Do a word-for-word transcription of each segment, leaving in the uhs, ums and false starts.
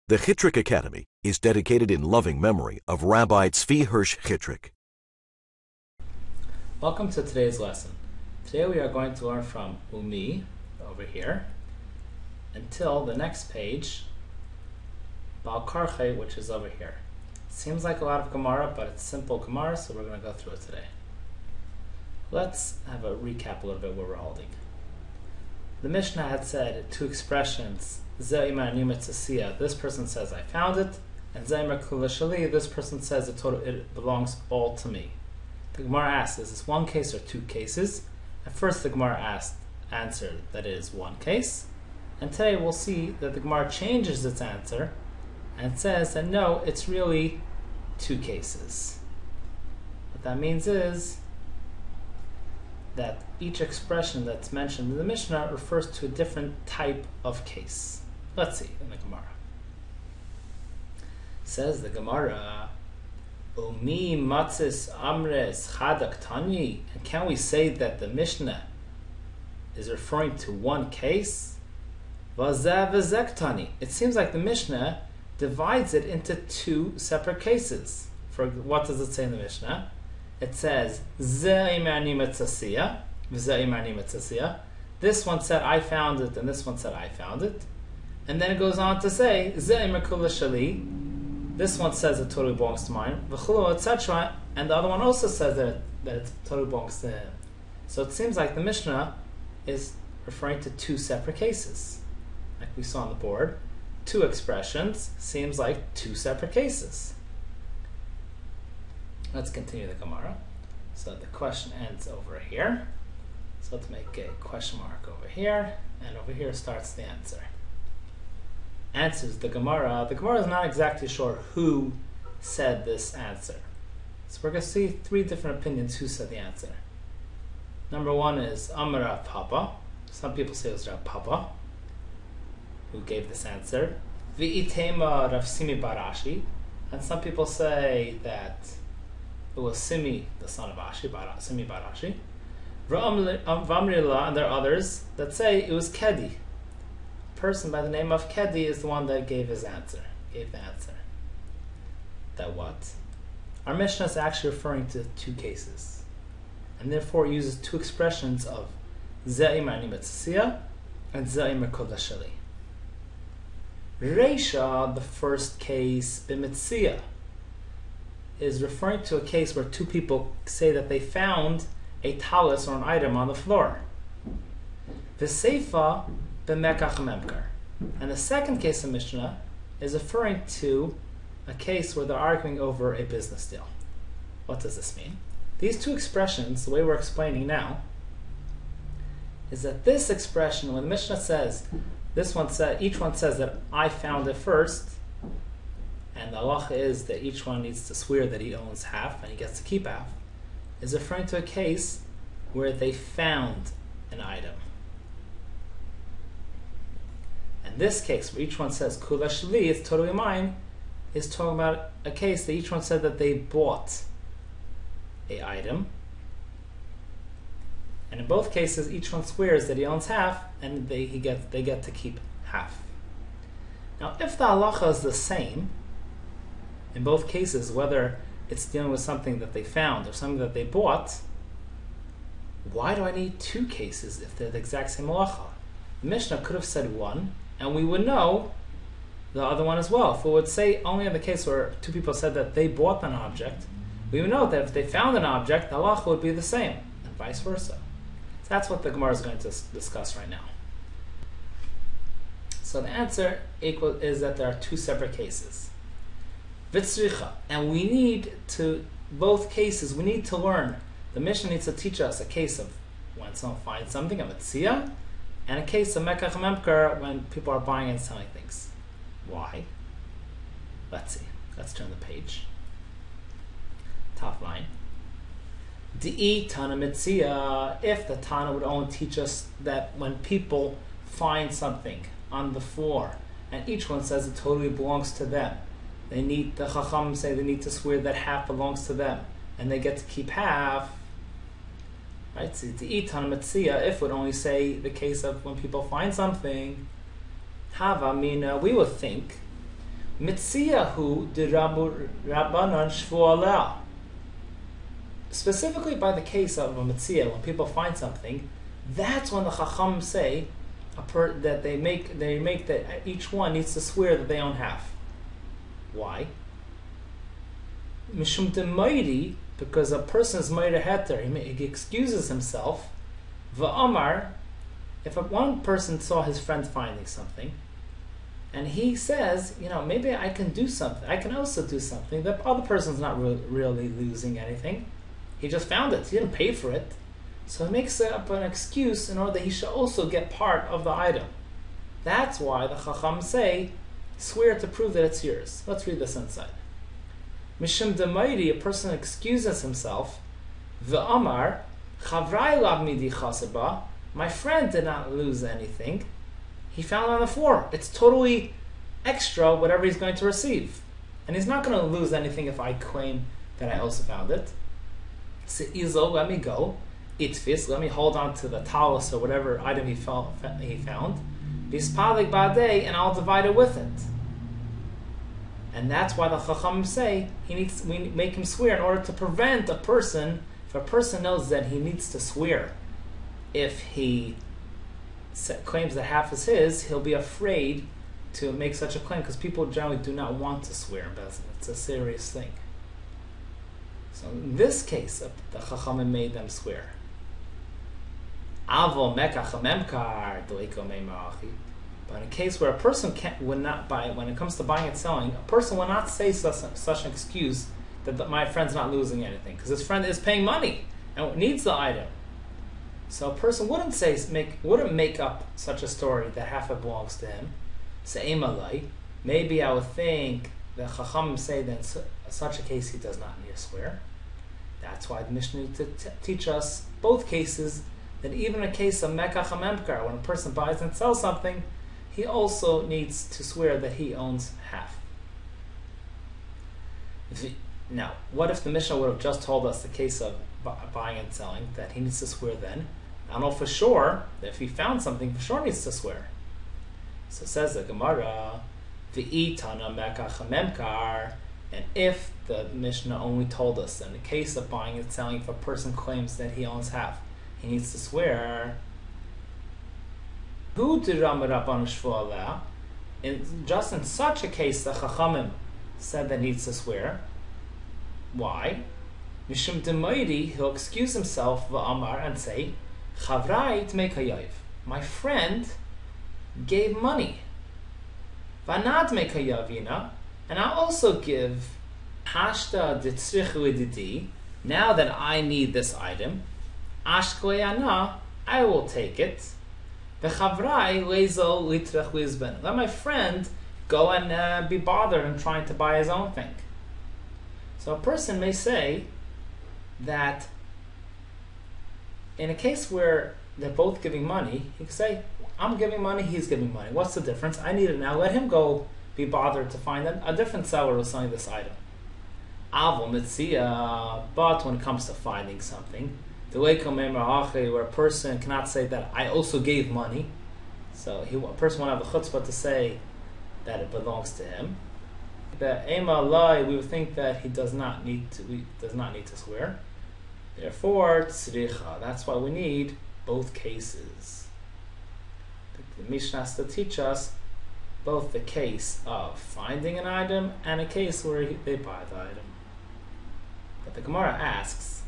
The Chitrik Academy is dedicated in loving memory of Rabbi Tzvi Hirsh Chitrik. Welcome to today's lesson. Today we are going to learn from Umi, over here, until the next page, Bal Karche, which is over here. Seems like a lot of Gemara, but it's simple Gemara, so we're going to go through it today. Let's have a recap a little bit where we're holding. The Mishnah had said two expressions, this person says I found it, and this person says it, total, it belongs all to me. The Gemara asks, is this one case or two cases? At first the Gemara asked, answered that it is one case, and today we'll see that the Gemara changes its answer and says that no, it's really two cases. What that means is that each expression that's mentioned in the Mishnah refers to a different type of case. Let's see in the Gemara. Says the Gemara, Umi matzis amres chadak tani. And can we say that the Mishnah is referring to one case? Vazeh v'zek tani. It seems like the Mishnah divides it into two separate cases. For what does it say in the Mishnah? It says Ze imani metzasiya, v'ze imani metzasiya. This one said I found it, and this one said I found it. And then it goes on to say Ze imakula shali. This one says it totally belongs to mine, v'chulu, et cetera. And the other one also says that it, that it totally belongs to him. So it seems like the Mishnah is referring to two separate cases, like we saw on the board. Two expressions seems like two separate cases. Let's continue the Gemara. So the question ends over here. So let's make a question mark over here, and over here starts the answer. Answers the Gemara. The Gemara is not exactly sure who said this answer. So we're going to see three different opinions who said the answer. Number one is Amar Papa. Some people say it was Rav Papa who gave this answer. V'itema Rav Simi Barashi. And some people say that it was Simi, the son of Ashi, Bar- Simi Barashi. V'amrila, and there are others that say it was Kedi. A person by the name of Kedi is the one that gave his answer, gave the answer. That what? Our Mishnah is actually referring to two cases, and therefore uses two expressions of Ze'im ani metzasiya and Ze'im kodashali. Reisha, the first case, b'mitzia, is referring to a case where two people say that they found a talus or an item on the floor. V'seifa b'mekach memkar. And the second case of Mishnah is referring to a case where they're arguing over a business deal. What does this mean? These two expressions, the way we're explaining now, is that this expression, when the Mishnah says, this one said, each one says that I found it first, and the halacha is that each one needs to swear that he owns half and he gets to keep half, is referring to a case where they found an item. And this case, where each one says kula shli, it's totally mine, is talking about a case that each one said that they bought a item. And in both cases, each one swears that he owns half, and they he get they get to keep half. Now, if the halacha is the same in both cases, whether it's dealing with something that they found or something that they bought, why do I need two cases if they're the exact same halacha? The Mishnah could have said one, and we would know the other one as well. If it would say only in the case where two people said that they bought an object, we would know that if they found an object, the halacha would be the same, and vice versa. So that's what the Gemara is going to discuss right now. So the answer equal is that there are two separate cases. Vitzricha, and we need to, both cases, we need to learn. The Mishnah needs to teach us a case of when someone finds something, a mitzia, and a case of mekach memkar, when people are buying and selling things. Why? Let's see. Let's turn the page. Top line. Di'i Tana mitzia, if the Tana would only teach us that when people find something on the floor, and each one says it totally belongs to them, they need, the Chacham say they need to swear that half belongs to them, and they get to keep half. Right? So the Itan Metzia, if would only say the case of when people find something, Hava Mina, we would think Mitziyahu de Rabbanan Shvu'aleh. Specifically by the case of a mitzia, when people find something, that's when the Chacham say a per, that they make they make that each one needs to swear that they own half. Why? Mishum demoidi, because a person's moida heter, he, he excuses himself. Va'amar, if a, one person saw his friend finding something, and he says, you know, maybe I can do something. I can also do something. The other person's not re- really losing anything. He just found it. He didn't pay for it. So he makes up an excuse in order that he should also get part of the item. That's why the Chacham say, swear to prove that it's yours. Let's read this inside. Mishum Damairi, a person excuses himself. V'amar, Chavrai lag midi chasaba, my friend did not lose anything. He found it on the floor. It's totally extra, whatever he's going to receive. And he's not going to lose anything if I claim that I also found it. So Izo, let me go. Itfis, let me hold on to the talus or whatever item he, felt, he found. Bispadik badei, and I'll divide it with it. And that's why the Chacham say he needs we make him swear in order to prevent a person. If a person knows that he needs to swear, if he claims that half is his, he'll be afraid to make such a claim because people generally do not want to swear in Bezin. It's a serious thing. So in this case, the Chachamim made them swear. Avo mekach memkar doiko meimachi. But in a case where a person can't, would not buy, when it comes to buying and selling, a person will not say such, such an excuse that the, my friend's not losing anything because his friend is paying money and needs the item. So a person wouldn't say make wouldn't make up such a story that half it belongs to him. Say malai. Maybe I would think the Chacham say that in su- such a case he does not need to swear. That's why the Mishnah needs to t- teach us both cases, that even in a case of mekach hamemkar, when a person buys and sells something, he also needs to swear that he owns half. The, now, what if the Mishnah would have just told us the case of bu- buying and selling, that he needs to swear then? I don't know for sure that if he found something, for sure needs to swear. So it says the Gemara, V'itana mekach hamemkar. And if the Mishnah only told us that in the case of buying and selling, if a person claims that he owns half, he needs to swear. In just in such a case, the Chachamim said that he needs to swear. Why? Mishum demoidi, he'll excuse himself v'amar and say, Chavrai tmei kayav. My friend gave money. V'anad tmei kayavina. And I'll also give hashta ditzrich lididi. Now that I need this item, ashkoyana, I will take it. V'chavrai lezo litrech lizben. Let my friend go and uh, be bothered in trying to buy his own thing. So a person may say that in a case where they're both giving money, he can say, I'm giving money, he's giving money. What's the difference? I need it now. Let him go be bothered to find a, a different seller who's selling this item. Avol mitzia, but when it comes to finding something, the way where a person cannot say that I also gave money, so he, a person won't have the chutzpah to say that it belongs to him. The ema lai, we would think that he does not need to. He does not need to swear. Therefore, tzricha. That's why we need both cases. The, the Mishnah has to teach us both the case of finding an item and a case where he, they buy the item. But the Gemara asks,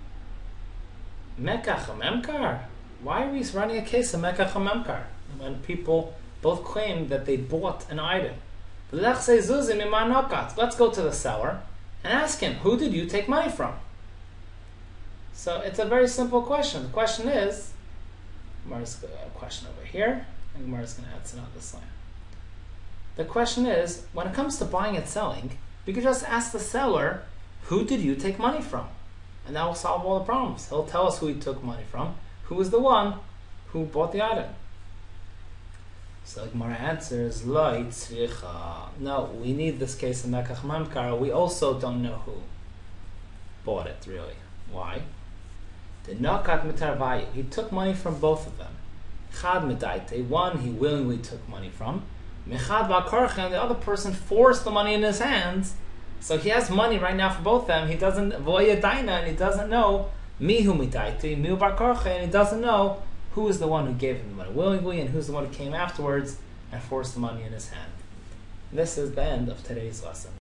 Mekach hamemkar? Why are we running a case of Mekach hamemkar when people both claim that they bought an item? Let's go to the seller and ask him, who did you take money from? So it's a very simple question. The question is, Gemara's got a question over here, and Gemara's going to answer on this line. The question is, when it comes to buying and selling, we could just ask the seller, who did you take money from? And that will solve all the problems. He'll tell us who he took money from, who was the one who bought the item. So the Gemara answers, Lo tzricha. No, we need this case in Mekach Mamkar. We also don't know who bought it, really. Why? The Nakat Mitarvayi. He took money from both of them. Chad Medaite. One he willingly took money from. Mechad Ba'Karcha, and the other person forced the money in his hands. So he has money right now for both of them. He doesn't Voya Daina, and he doesn't know Mihu Mitaiti, Mihu Ba'Karcha, and he doesn't know who is the one who gave him the money willingly and who's the one who came afterwards and forced the money in his hand. This is the end of today's lesson.